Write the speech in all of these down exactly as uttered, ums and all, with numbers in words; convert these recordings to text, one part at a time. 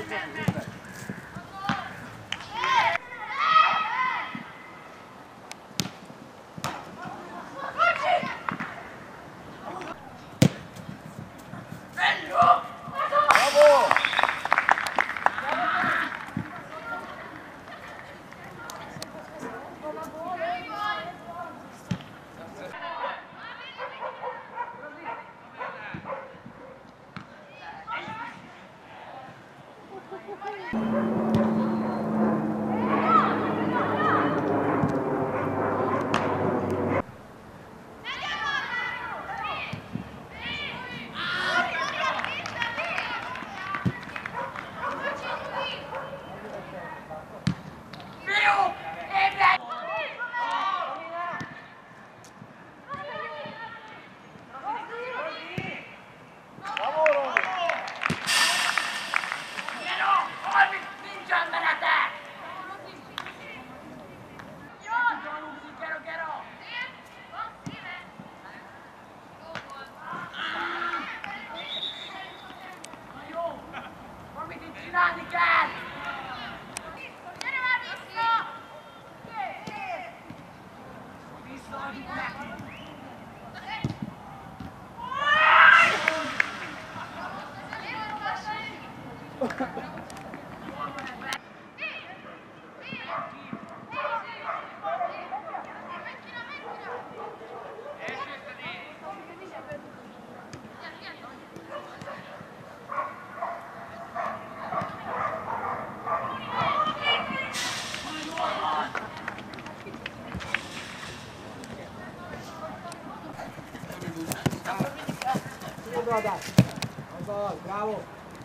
Azaz, bravo!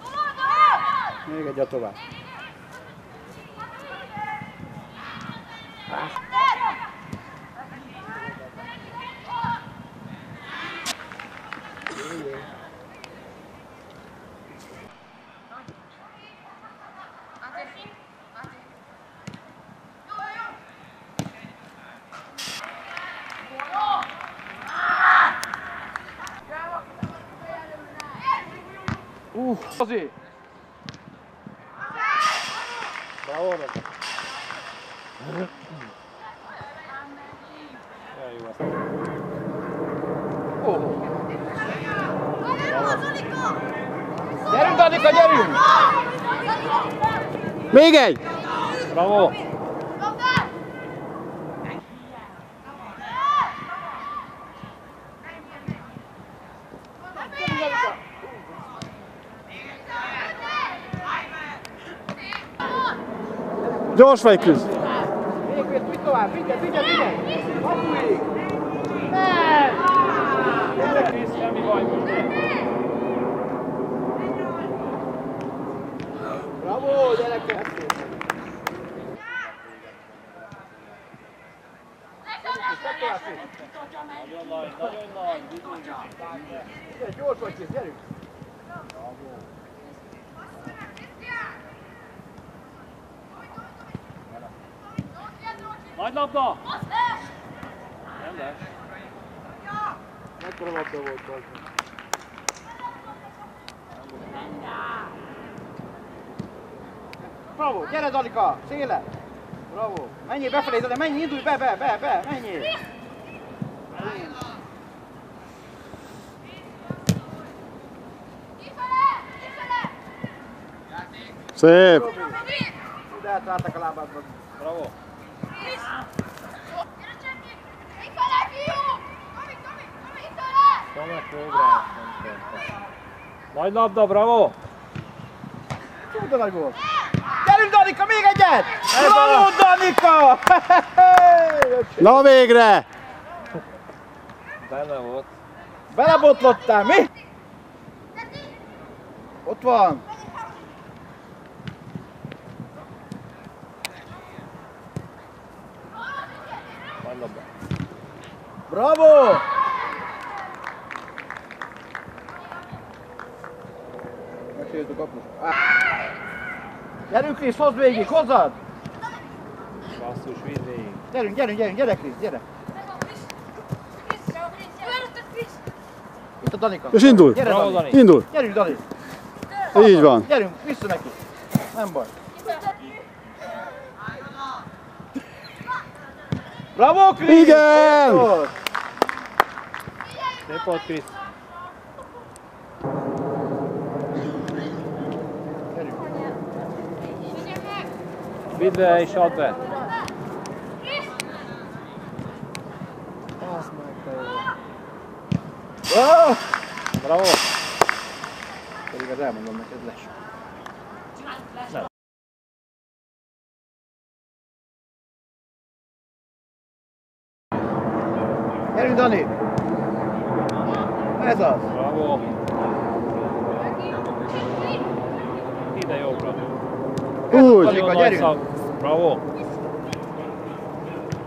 Még egyet tovább. Uh, azért! Bravo, Rosa! Ja, jó azt. Oh. Gyerünk, Danika, gyerünk! Még egy! Bravo! Gyors vagy, Krisz! Még, még, úgy tovább, figyelj, figyelj, figyelj! Apuék! Nem! Gyere, Krisz, semmi baj most! Bravo, gyerekek! Nagyon nagy, nagyon nagy! Gyere, gyors vagy, Krisz, gyerünk! Nagy labda! Nem lesz. Mekkora labda volt az? Bravo, gyere Danika, széle! Bravo! Menjél befelé, de menjél, indulj be, be, be, be, menjél! Szép! Ide átráltak a lábádba. Bravo! Tomek még rá. Nagy labda, bravo! Csuda nagy volt! Gyerünk Danika, még egyet! Bravo Danika! Na végre! Benne volt. Belebotlottál, mi? Ott van! Nagy labda. Bravo! Megsérült a kapus. Ah. Gyerünk Krisz, hozd végig, hozzad! Basszus, vidd végig. Gyerünk, gyerünk, gyerünk, gyere Krisz, gyere! Itt a Danika. És indul! Gyere Bravo, Dani! Indul! Gyerünk Dani! Így van. Gyerünk, vissza neki! Nem baj. Bravo, Krisz! Igen! Szép volt, Krisz. Vidd be és add be. Oh! Bravo. Pedig az elmondom neked lesz. Nem. Gyerünk, Dani! Ez az! Bravo. Ide jobbra. Úgy! Nagyon Nagyon gyerünk. nagy szag. Bravo.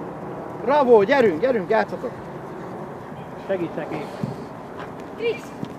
Bravo, gyerünk, gyerünk, játszatok! Segíts neki. Krisz!